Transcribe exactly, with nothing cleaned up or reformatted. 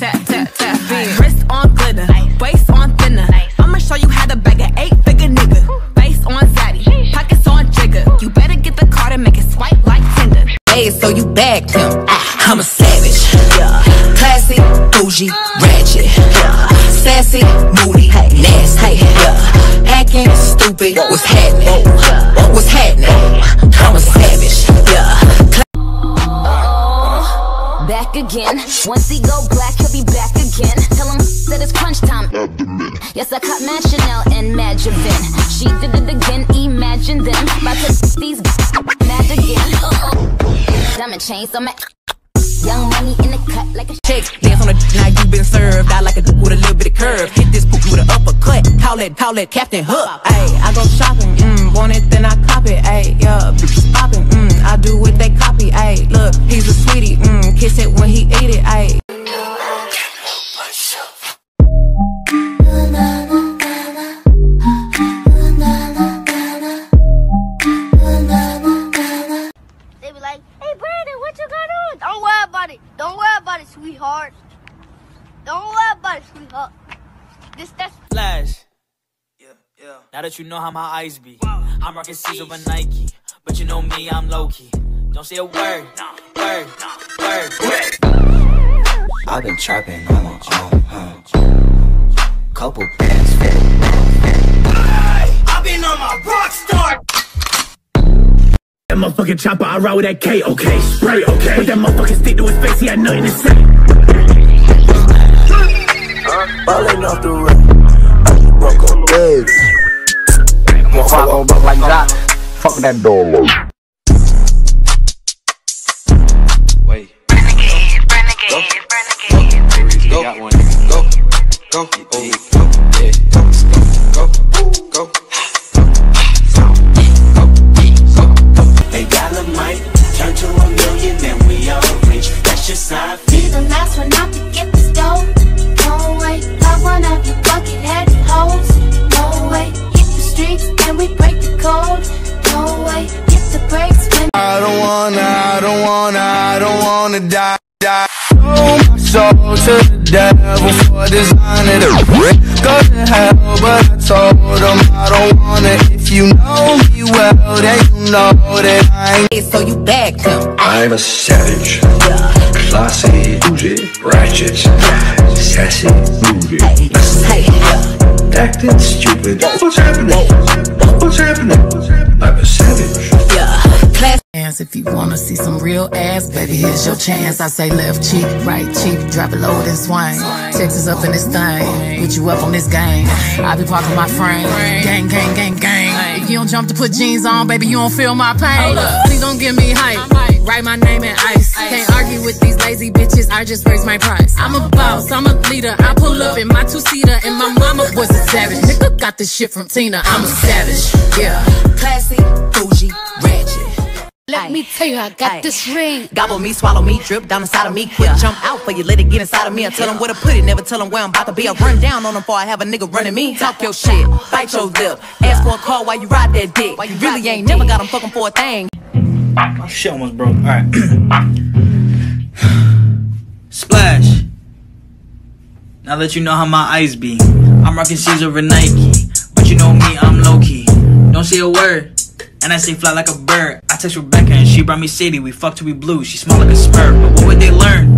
tap, tap, tap. Wrist on glitter, waist on thinner. I'ma show you how to bag an eight-figure nigga. Face on zaddy, pockets on jigger. You better get the card and make it swipe like Tinder. Hey, so you bagged him. I'm a savage, yeah. Classy, bougie, ratchet, yeah. Sassy, moody, nasty, yeah. Acting stupid, what's happening? What's happening? I'm a savage, yeah. Oh, back again. Once he go black, he'll be back again. Tell him that it's crunch time. Yes, I caught Mad Chanel and Mad Javin. She did it again, imagine them. About to these mad again. Oh, diamond chains on my young money in the cut like a chick. Dance on the now you been served. I like a dude with a little bit of curve. Hit this poop with an uppercut. Call it, call it Captain Hook. Ayy, I go shopping, mm, want it then I cop it. Ayy, yeah, bitches popping, mm, I do what they copy. Ayy, look, he's a sweetie, mm, kiss it when he eat it. Ayy. They be like, hey Brandon, what you got on? Don't worry about it. Don't worry about it, sweetheart. Don't worry about it, sweetheart. This, that's Flash. Yeah, yeah. Now that you know how my eyes be, I'm rocking C's over Nike. But you know me, I'm low-key. Don't say a word, word, word, word. I've been trapping on my own, huh? Couple bands for I've been on my rock star. That motherfucking chopper, I ride with that K, okay, spray, okay. But that motherfucking stick to his face, he had nothing to say. Ballin' off the rip, I broke on legs. Motherfucker gon' buck like that. Fuck that door. Wait. Renegade, renegade, renegade. Go, got one. Go, go, oh, go, yeah, go, go, go. They got a mic, turn to a million, then we all rich. That's just how I feel. Be the last one out to get this dough. No way, pop one of your bucket-headed hoes. No way, hit the streets and we break the code. No way, hit the brakes when I don't wanna, I don't wanna, I don't wanna die, die. Sold my soul to the devil for designing it. Go to hell, but I told him I don't wanna. If you know me well, then you know that I ain't. Hey, so you bagged him. I'm a savage, classy, bougie, ratchet, sassy, moody, acting stupid. What's happening? What's happening? I'm a savage. If you wanna see some real ass, baby, here's your chance. I say left cheek, right cheek, drop it low and swing. Texas up in this thing, put you up on this game. I be parking my frame, gang, gang, gang, gang. If you don't jump to put jeans on, baby, you don't feel my pain. Please don't give me hype, write my name in ice. Can't argue with these lazy bitches, I just raise my price. I'm a boss, I'm a leader, I pull up in my two-seater, and my mama was a savage. Nigga got this shit from Tina, I'm a savage, yeah. Classy, bougie, ratchet. let me tell you, I got Aye. this ring. Gobble me, swallow me, drip down inside of me. Quick yeah. jump out for you, let it get inside of me. I tell them where to put it, never tell them where I'm about to be. I run down on them before I have a nigga running me. Talk your shit, bite your lip. Ask for a call while you ride that dick. While you really ain't never got them fucking for a thing. My shit almost broke. Alright. Splash. Now that you know how my eyes be, I'm rocking C's over Nike. But you know me, I'm low-key. Don't say a word, and I say fly like a bird. I text Rebecca and she brought me Sadie. We fucked till we blue, she smell like a spur. But what would they learn?